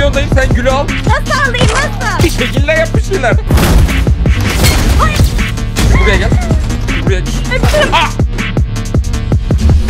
yoldayım, sen gülü al. Nasıl alayım, nasıl? Bir şekilde yap bir şeyler. Buraya gel. Buraya gel. Ah!